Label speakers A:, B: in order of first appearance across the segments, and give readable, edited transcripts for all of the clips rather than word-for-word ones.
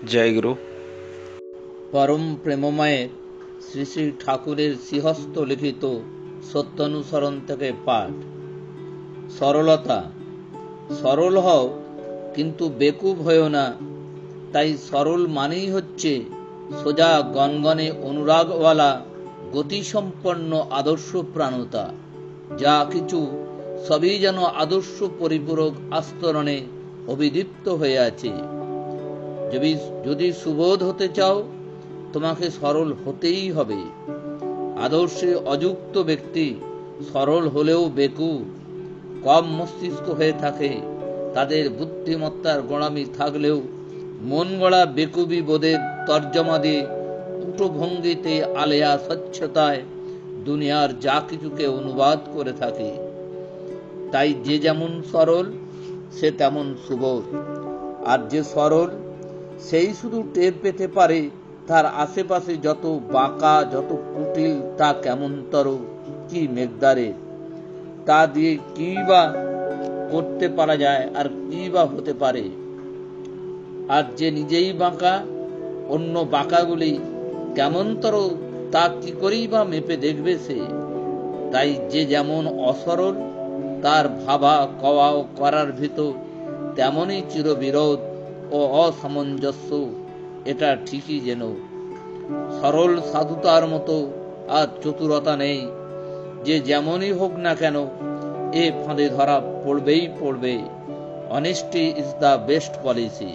A: জয় গুরু।
B: পরম প্রেমময়ের শ্রী শ্রী ঠাকুরের শ্রীহস্ত লিখিত সত্যানুসরণ থেকে পাঠ। সরলতা। সরল হও, কিন্তু বেকুব হয়েও না। তাই সরল মানেই হচ্ছে সোজা গনগনে অনুরাগওয়ালা গতিসম্পন্ন আদর্শ প্রাণতা। যা কিছু সবই যেন আদর্শ পরিপূরক আস্তরণে অভিদীপ্ত হয়ে আছে। যদি সুবোধ হতে চাও, তোমাকে সরল হতেই হবে। আদর্শে অযুক্ত ব্যক্তি সরল হলেও বেকুব, কম মস্তিষ্ক হয়ে থাকে। তাদের বুদ্ধিমত্তার গোড়ামি থাকলেও মন গড়া বেকুবি বোধের তর্জমা দিয়ে উটো ভঙ্গিতে আলেয়া স্বচ্ছতায় দুনিয়ার যা কিছুকে অনুবাদ করে থাকে। তাই যে যেমন সরল, সে তেমন সুবোধ। আর যে সরল, সেই শুধু টের পেতে পারে তার আশেপাশে যত বাঁকা, যত কুটিল, তা কেমনতর, কি মেঘদারের, তা দিয়ে কি বা করতে পারা যায় আর কি বা হতে পারে। আর যে নিজেই বাঁকা, অন্য বাঁকাগুলি কেমনতর, তা কি করেই বা মেপে দেখবে সে। তাই যে যেমন অসরল, তার ভাবা কওয়া ও করার ভিতর তেমনই চিরবিরোধ ও অসামঞ্জস্য। এটা ঠিকই যেন। সরল সাধুতার মতো আর চতুরতা নেই। যে যেমনই হোক না কেন, এ ফাঁদে ধরা পড়বেই পড়বে। Honesty is the best policy.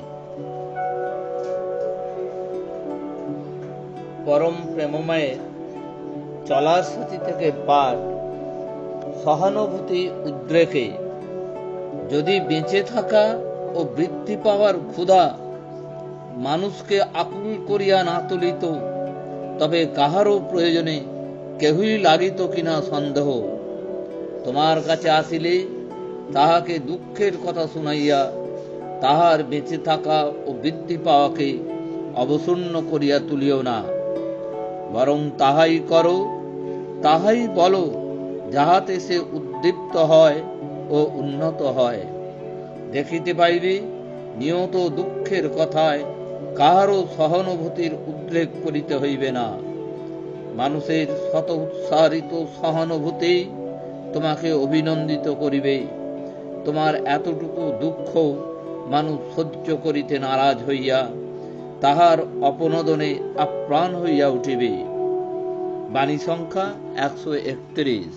B: পরম প্রেমময়ের চলার সাথী থেকে পাঠ। সহানুভূতি উদ্রেকে। যদি বেঁচে থাকা ও বৃদ্ধি পাওয়ার ক্ষুধা মানুষকে আকুল করিয়া না তুলিত, তবে কাহারও প্রয়োজনে কেহই লাগিত কিনা সন্দেহ। তোমার কাছে আসিলে তাহাকে দুঃখের কথা শুনাইয়া তাহার বেঁচে থাকা ও বৃদ্ধি পাওয়াকে অবসন্ন করিয়া তুলিও না। বরং তাহাই করো, তাহাই বলো, যাহাতে সে উদ্দীপ্ত হয় ও উন্নত হয়। দেখিতে পাইবে, নিয়ত দুঃখের কথায় কাহারও সহানুভূতির উদ্রেক করিতে হইবে না। মানুষের শত উৎসারিত সহানুভূতি তোমাকে অভিনন্দিত করিবে। তোমার এতটুকু দুঃখ মানুষ সহ্য করিতে নারাজ হইয়া তাহার অপনোদনে আপ্রাণ হইয়া উঠিবে। বাণী সংখ্যা 131।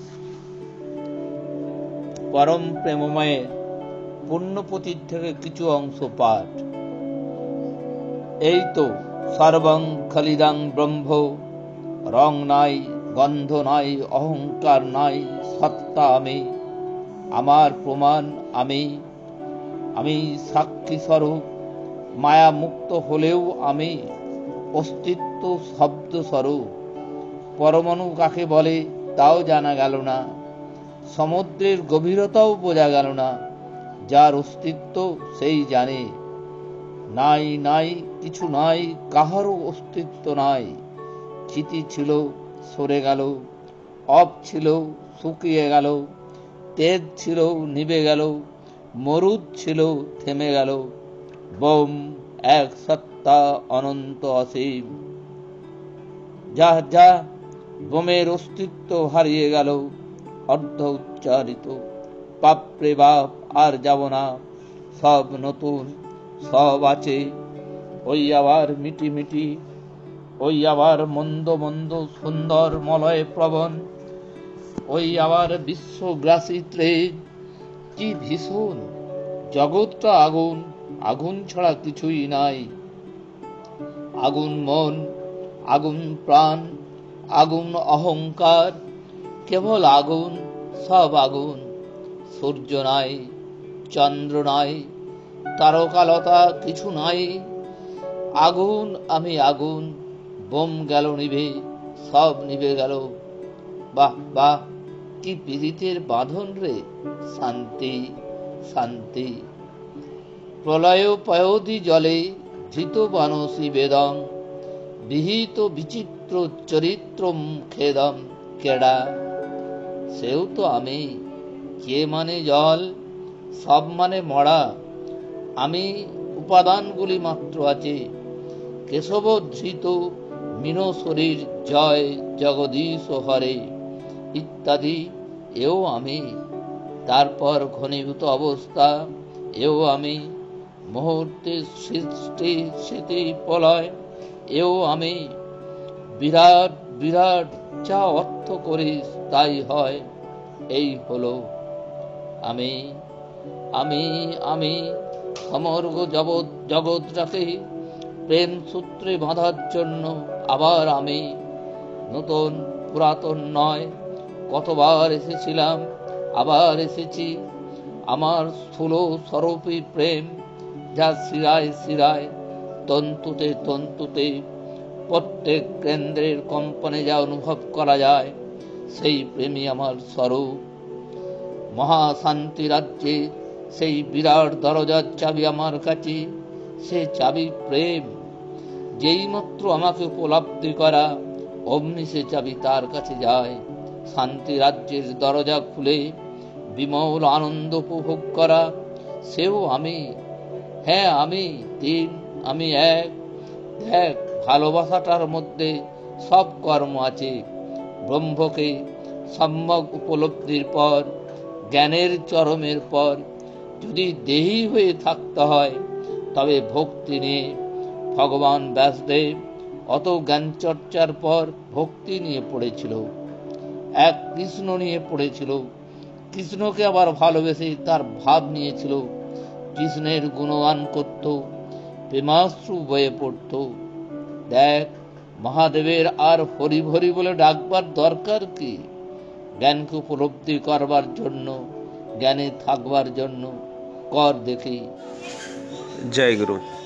B: পরম প্রেমময়ের পুণ্যপতির থেকে কিছু অংশ পাঠ। এই তো সর্বং খলিদং ব্রহ্ম, রং নাই, গন্ধ নাই, অহংকার নাই, সত্তা আমি, আমার প্রমাণ আমি, আমি সাক্ষী স্বরূপ, মায়া মুক্ত হলেও আমি, অস্তিত্ব শব্দ স্বরূপ। পরমাণু কাকে বলে তাও জানা গেল না, সমুদ্রের গভীরতাও বোঝা গেল না। যার অস্তিত্ব সেই জানে। নাই নাই, কিছু নাই, কাহারও অস্তিত্ব নাই। ক্ষিতি ছিল, সরে গেল, অপ ছিল, শুকিয়ে গেল, তেজ ছিল, নিভে গেল, মরুদ ছিল, থেমে গেল। বোম, এক সত্তা, অনন্ত অসীম। যা যা, বোমের অস্তিত্ব হারিয়ে গেল, অর্ধ উচ্চারিত। বাপরে বাপ, আর যাব না, সব নতুন, সব আছে। ওই আবার মিটি মিটি, ওই আবার মন্দ মন্দ, সুন্দর মলয় প্রবণ। ওই আবার বিশ্বগ্রাসী ত্রেজ। কি ভীষণ! জগৎটা আগুন, আগুন ছাড়া কিছুই নাই। আগুন মন, আগুন প্রাণ, আগুন অহংকার। কেবল আগুন, সব আগুন। সূর্য নাই, চন্দ্র নাই, তারকালতা কিছু নাই। আগুন আমি আগুন। বোম গেল নিভে, সব নিভে গেল। বাহ বাহ, কি পীড়িতের বাঁধন রে! শান্তি শান্তি। প্রলয় পয়োধি জলে ধৃত বানসি বেদম, বিহিত বিচিত্র চরিত্রম খেদম। কেডা? সেও তো আমি। কে মানে জল, সব মানে মরা। আমি উপাদানগুলি মাত্র আছে। কেশব ধৃত মিন শরীর জয় জগদীশ হরে ইত্যাদি এও আমি। তারপর ঘনীভূত অবস্থা এও আমি। মুহূর্তে সৃষ্টি স্মৃতি প্রলয় এও আমি। বিরাট বিরাট যা অর্থ করিস তাই হয়, এই হলো আমি। আমি আমি সমগ্র জগৎটাকে প্রেম সূত্রে বাঁধার জন্য আবার আমি। নতুন পুরাতন নয়, কতবার এসেছিলাম, আবার এসেছি। আমার স্থূল স্বরূপী প্রেম, যা শিরায় শিরায় তন্তুতে তন্তুতে প্রত্যেক কেন্দ্রের কম্পনে যা অনুভব করা যায়, সেই প্রেমই আমার স্বরূপ। মহাশান্তি রাজ্যে সেই বিরাট দরজার চাবি আমার কাছে, সে চাবি প্রেম। যেই মাত্র আমাকে উপলব্ধি করা, অমনি সে চাবি তার কাছে যায়। শান্তি রাজ্যের দরজা খুলে বিমল আনন্দ উপভোগ করা, সেও আমি। হ্যাঁ আমি তিন, আমি এক। দেখ, ভালোবাসাটার মধ্যে সব কর্ম আছে। ব্রহ্মকে সম্যক উপলব্ধির পর, জ্ঞানের চরমের পর যদি দেহী হয়ে থাকতে হয়, তবে ভক্তি নিয়ে ভগবান ব্যাসদেব অত জ্ঞান চর্চার পর ভক্তি নিয়ে পড়েছিল, এক কৃষ্ণ নিয়ে পড়েছিল। কৃষ্ণকে আবার ভালোবেসে তার ভাব নিয়েছিল, কৃষ্ণের গুণগান করত, প্রেমাশ্রু বয়ে পড়ত। দেখ, মহাদেবের আর হরি হরি বলে ডাকবার দরকার কি? জ্ঞানকে উপলব্ধি করবার জন্য, জ্ঞানে থাকবার জন্য কর দেখি।
A: জয় গুরু।